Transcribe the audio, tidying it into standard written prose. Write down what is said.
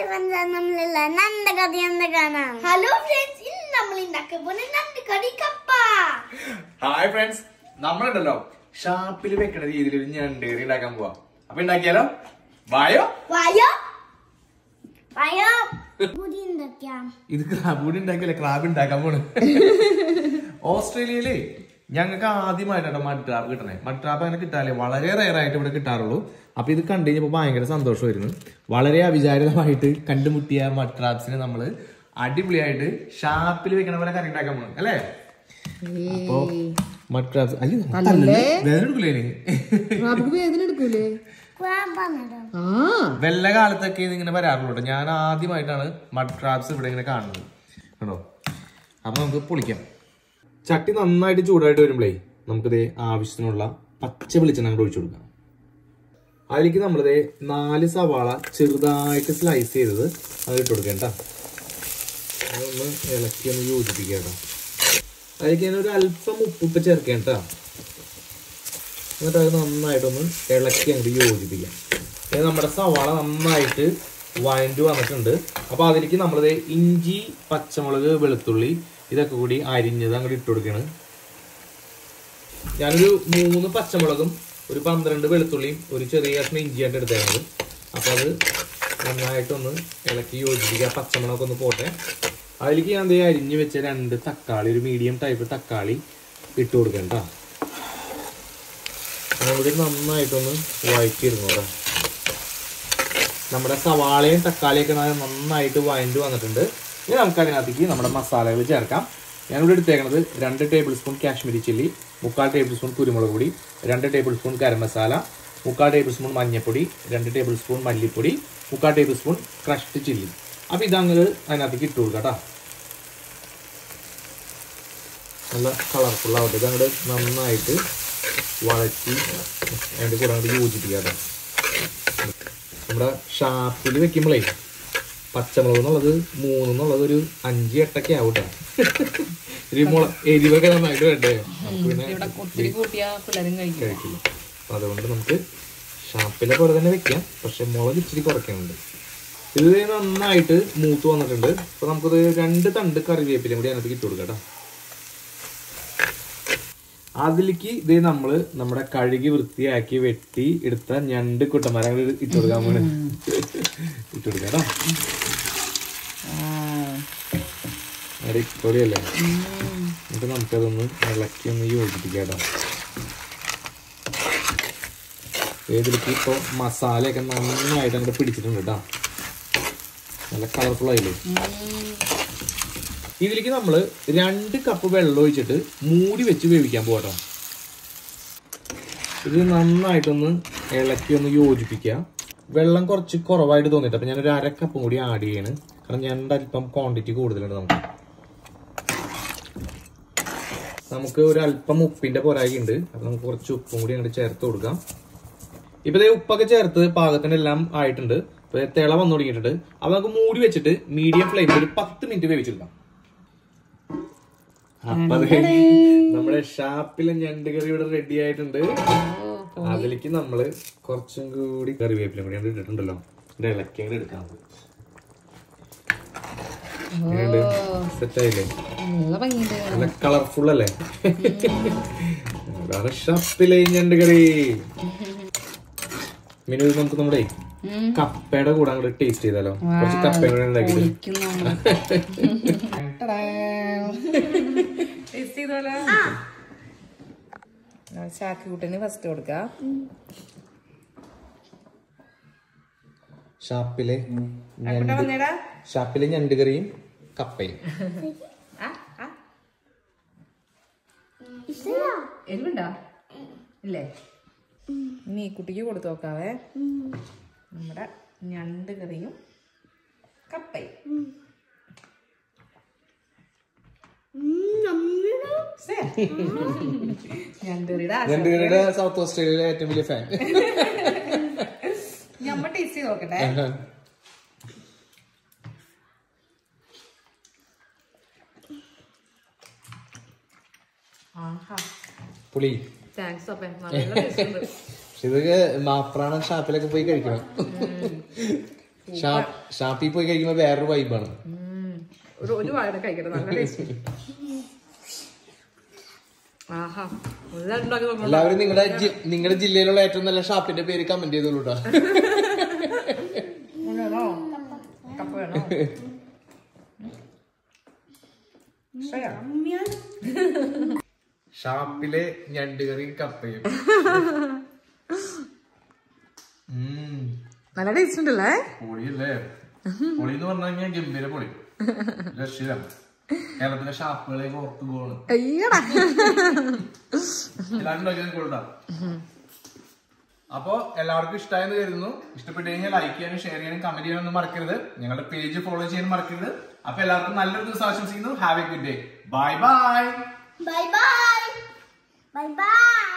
Hello friends, ഇന്ന് നമ്മൾ ഉണ്ടാക്കാൻ പോകുന്ന നണ്ട് കറി കപ്പ. ഹായ് ഫ്രണ്ട്സ്, നമ്മളുണ്ടല്ലോ ഷാപ്പിൽ വെക്കുന്ന രീതിയിൽ ഒരു ഞണ്ട് കറി ഉണ്ടാക്കാൻ പോവാ. അപ്പൊ ഉണ്ടാക്കിയാലോ? വായോ വായോ വായോ പൂരി ഉണ്ടാക്കാം. ഇത് ക്രാബ് ഉണ്ടാക്കിയല്ലേ, ക്രാബ് ഉണ്ടാക്കാൻ പോണ്. ഓസ്ട്രേലിയയില് ഞങ്ങൾക്ക് ആദ്യമായിട്ടാണ് മഡ് ക്രാബ് കിട്ടണേ. മഡ് ക്രാബ് അങ്ങനെ കിട്ടാല്ലേ, വളരെ റയർ ആയിട്ട് ഇവിടെ കിട്ടാറുള്ളൂ. അപ്പൊ ഇത് കണ്ടു കഴിഞ്ഞപ്പോ ഭയങ്കര സന്തോഷമായിരുന്നു. വളരെ അവിചാരിതമായിട്ട് കണ്ടുമുട്ടിയ മഡ് ക്രാബ്സിനെ നമ്മള് അടിപൊളിയായിട്ട് ഷാപ്പിൽ വെക്കണ പോലെ കറി ഉണ്ടാക്കാൻ പോകണം അല്ലേ? അപ്പൊ മഡ് ക്രാബ്സ് എടുക്കൂലേ വെള്ള കാലത്തൊക്കെ ഇതിങ്ങനെ വരാറുള്ളൂ. ഞാൻ ആദ്യമായിട്ടാണ് മഡ് ക്രാബ്സ് ഇവിടെ ഇങ്ങനെ കാണുന്നത് കേട്ടോ. അപ്പൊ നമുക്ക് പൊളിക്കാം. ചട്ടി നന്നായിട്ട് ചൂടായിട്ട് വരുമ്പോഴേ നമുക്കിത് ആവശ്യത്തിനുള്ള പച്ച വെളിച്ചെണ്ണ അങ്ങോട്ട് ഒഴിച്ചു കൊടുക്കാം. അതിലേക്ക് നമ്മളിത് 4 സവാള ചെറുതായിട്ട് സ്ലൈസ് ചെയ്തത് അത് ഇട്ട് കൊടുക്കേണ്ട. അതൊന്ന് ഇളക്കി ഒന്ന് യോജിപ്പിക്കാം. അതിലേക്ക് ഞാൻ ഒരു അല്പം ഉപ്പ് ചേർക്കേണ്ട. എന്നിട്ട് അത് നന്നായിട്ടൊന്ന് ഇളക്കി അങ്ങോട്ട് യോജിപ്പിക്കാം. നമ്മുടെ സവാള നന്നായിട്ട് വഴണ്ട് വന്നിട്ടുണ്ട്. അപ്പൊ അതിലേക്ക് നമ്മളിത് ഇഞ്ചി, പച്ചമുളക്, വെളുത്തുള്ളി ഇതൊക്കെ കൂടി അരിഞ്ഞത് അങ്ങോട്ട് ഇട്ട് കൊടുക്കുകയാണ്. ഞാനൊരു 3 പച്ചമുളകും ഒരു 12 വെളുത്തുള്ളിയും ഒരു ചെറിയ കഷ്ണം ഇഞ്ചിയായിട്ട് എടുത്തേക്കുന്നത്. അപ്പൊ അത് നന്നായിട്ടൊന്ന് ഇളക്കി യോജിപ്പിക്കുക. പച്ചമുളകൊക്കെ ഒന്ന് പോട്ടെ. അതിലേക്ക് ഞാൻ അരിഞ്ഞ് വെച്ച 2 തക്കാളി, ഒരു മീഡിയം ടൈപ്പ് തക്കാളി ഇട്ട് കൊടുക്കണ്ട. അതുകൊണ്ട് നന്നായിട്ടൊന്ന് വഴറ്റിയിരുന്നോടാ. നമ്മുടെ സവാളയും തക്കാളിയൊക്കെ നന്നായിട്ട് വഴണ്ട് വന്നിട്ടുണ്ട്. ഇനി നമുക്ക് അതിനകത്തേക്ക് നമ്മുടെ മസാലകൾ ചേർക്കാം. ഞാനിവിടെ എടുത്തേക്കുന്നത് 2 tablespoon Kashmiri chilli, 3/4 tablespoon കുരുമുളക് പൊടി, 2 tablespoon garam masala, 3/4 tablespoon മഞ്ഞൾപ്പൊടി, 2 ടേബിൾ സ്പൂൺ മല്ലിപ്പൊടി, 3/4 ടേബിൾ സ്പൂൺ ക്രഷ്ഡ് ചില്ലി. അപ്പം ഇതങ്ങ് അതിനകത്തേക്ക് ഇട്ട് കൊടുക്കാം കേട്ടോ. നല്ല കളർഫുൾ ആവട്ടെ. ഇതങ്ങോട്ട് നന്നായിട്ട് വഴറ്റി അതിൻ്റെ കൂടെ അങ്ങോട്ട് യോജിപ്പിക്കാം. നമ്മുടെ ഷാപ്പിൽ വെക്കുമ്പോഴേ പച്ചമുളക് എന്നുള്ളത് 3 എന്നുള്ളത് ഒരു 5-8 ആവും കേട്ടോ. എരിവൊക്കെ നന്നായിട്ട് വേണ്ടേ, കഴിക്കില്ല. അപ്പൊ അതുകൊണ്ട് നമുക്ക് ഷാപ്പിലെ പോലെ തന്നെ വെക്കാം, പക്ഷെ മുളക് ഇച്ചിരി കുറയ്ക്കുന്നുണ്ട്. ഇത് നന്നായിട്ട് മൂത്ത് വന്നിട്ടുണ്ട്. അപ്പൊ നമുക്കത് 2 തണ്ട് കറിവേപ്പിലും കൂടി അതിനകത്ത് ഇട്ട് കൊടുക്കാം കേട്ടോ. അതിലേക്ക് ഇത് നമ്മള് നമ്മുടെ കഴുകി വൃത്തിയാക്കി വെട്ടി എടുത്ത ഞണ്ട് കുട്ടന്മാരെ ഇട്ട് കൊടുക്കാൻ പോണ്. ഇട്ട് കൊടുക്കാം കേട്ടോ. അടിപൊളിയല്ലേ? എന്നിട്ട് നമുക്കതൊന്ന് ഇളക്കി ഒന്ന് യോജിപ്പിക്കാം കേട്ടോ. ഇതിലേക്ക് ഇപ്പൊ മസാലയൊക്കെ നന്നായിട്ട് അങ്ങോട്ട് പിടിച്ചിട്ടുണ്ട് കേട്ടോ. നല്ല കളർഫുൾ ആയില്ലേ? ഇതിലേക്ക് നമ്മള് 2 കപ്പ് വെള്ളം ഒഴിച്ചിട്ട് മൂടി വെച്ച് വേവിക്കാൻ പോകട്ടോ. ഇത് നന്നായിട്ടൊന്ന് ഇളക്കി ഒന്ന് യോജിപ്പിക്കുക. വെള്ളം കുറച്ച് കുറവായിട്ട് തോന്നിട്ട് അപ്പൊ ഞാനൊരു 1/2 കപ്പും കൂടി ആഡ് ചെയ്യാണ്. കാരണം ഞണ്ട് അല്പം ക്വാണ്ടിറ്റി കൂടുതലുണ്ട്. നമുക്ക് ഒരു അല്പം ഉപ്പിന്റെ പോരായി ഉണ്ട്. അപ്പൊ നമുക്ക് കുറച്ച് ഉപ്പും കൂടി അങ്ങോട്ട് ചേർത്ത് കൊടുക്കാം. ഇപ്പൊ ഉപ്പൊക്കെ ചേർത്ത് പാകത്തിനെല്ലാം ആയിട്ടുണ്ട്. ഇപ്പൊ തിള വന്നു തുടങ്ങിയിട്ടുണ്ട്. അപ്പൊ നമുക്ക് മൂടി വെച്ചിട്ട് മീഡിയം ഫ്ലെയിമിൽ ഒരു 10 മിനിറ്റ് വേവിച്ചെടുക്കാം. അപ്പൊ നമ്മുടെ ഷാപ്പിലെ ഞണ്ട് കറി ഇവിടെ റെഡി ആയിട്ടുണ്ട്. അതിലേക്ക് നമ്മള് കുറച്ചും കൂടി കറിവേപ്പിലും കൂടി ഇട്ടിട്ടുണ്ടല്ലോ. ഇളക്കി അങ്ങനെ എടുക്കാം. സെറ്റായില്ലേ? നല്ല കളർഫുൾ അല്ലേ? അതാണ് ഷാപ്പിലെ ഞണ്ട് കറി. മിനു, നമുക്ക് നമ്മുടെ കപ്പയുടെ കൂടെ അങ്ങോട്ട് ടേസ്റ്റ് ചെയ്താലോ? കുറച്ച് കപ്പയും കൂടെ ഉണ്ടാക്കി ചാക്കിക്കുട്ടന് ഫസ്റ്റ് കൊടുക്കാം. ഷാപ്പിലെ ഞണ്ട് കറിയും കപ്പയും. എരിവുണ്ടോ? ഇല്ലേ? ഇനി ഈ കുട്ടിക്ക് കൊടുത്തു നോക്കാവേ. നമ്മുടെ ഞണ്ട് കറിയും കപ്പയും. ഞണ്ടുകറിയുടെ സൗത്ത് ഓസ്ട്രേലിയയിലെ ഏറ്റവും വലിയ ഫാൻ. ഞമ്മ ടേസ്റ്റ് ചെയ്ത് നോക്കട്ടെ. പുളി. താങ്ക്സ് അപ്പേ, നല്ല ടേസ്റ്റ് ഉണ്ട്. ഇതൊക്കെ മാപ്രാണ ഷാപ്പിലൊക്കെ പോയി കഴിക്കണം. ഷാപ്പിൽ പോയി കഴിക്കുമ്പോ വേറൊരു വൈബാണ്. ഒരു വാഴ കഴിക്കട്ടെ, നല്ല ടേസ്റ്റ്. ആഹാ, എല്ലാവരും നിങ്ങളുടെ ജില്ലയിലുള്ള ഏറ്റവും നല്ല ഷാപ്പിന്റെ പേര് കമന്റ് ചെയ്തോളൂട്ടാ. കപ്പ വേണോ? ഷാപ്പിലെ ഞണ്ടുകറിയും കപ്പയും നല്ല ടേസ്റ്റ് ഉണ്ടല്ലേ? പൊളിയല്ലേ? പൊളി എന്ന് പറഞ്ഞു കഴിഞ്ഞാൽ ഗംഭീര പൊളി, രക്ഷിതാണ്. കേരളത്തിലെ ഷാപ്പുകളേക്ക് ഓർത്തു പോകണം. അപ്പൊ എല്ലാവർക്കും ഇഷ്ടമായെന്ന് കരുതുന്നു. ഇഷ്ടപ്പെട്ടു കഴിഞ്ഞാൽ ലൈക്ക് ചെയ്യാനും ഷെയർ ചെയ്യാനും കമന്റ് ചെയ്യാനൊന്നും മറക്കരുത്. ഞങ്ങളുടെ പേജ് ഫോളോ ചെയ്യാനും മറക്കരുത്. അപ്പൊ എല്ലാവർക്കും നല്ലൊരു ദിവസം ആശംസിക്കുന്നു. Have a good day. Bye bye. Bye bye. Bye by.